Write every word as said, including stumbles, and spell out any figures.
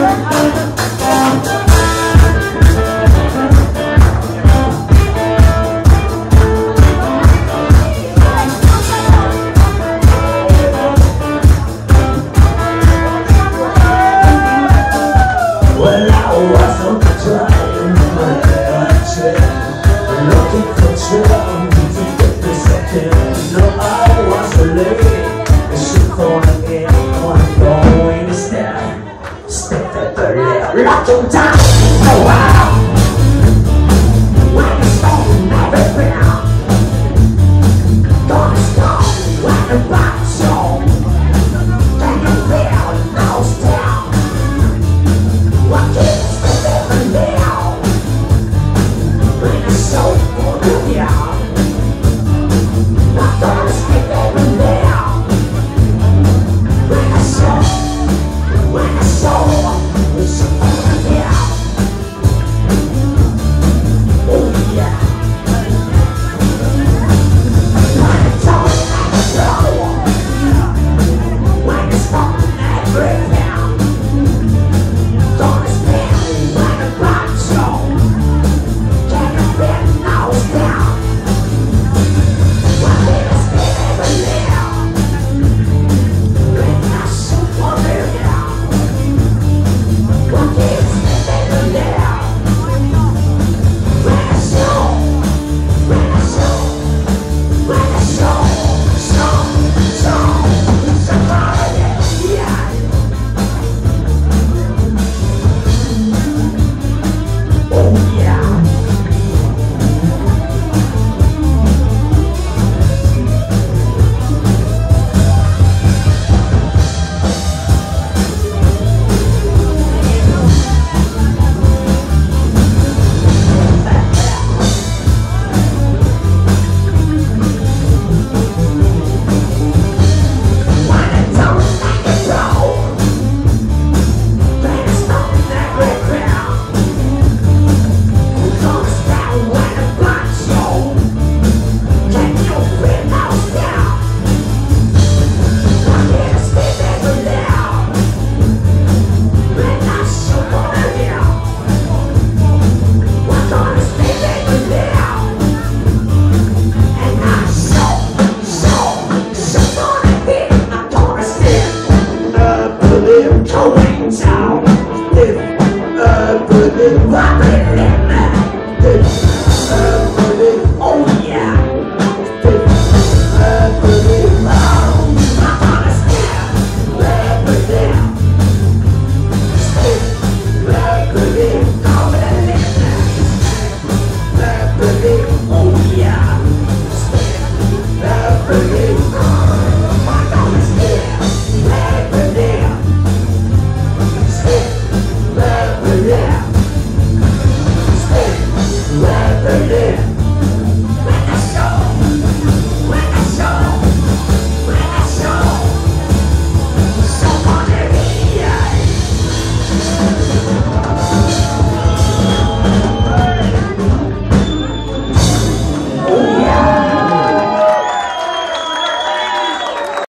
Locking down, oh wow. When it's on everywhere, gonna stop when the box on. Can you feel the nose down? What keeps the living down? When it's so full of you, not gonna stick living down. When I saw, when I saw, it's so oh yeah,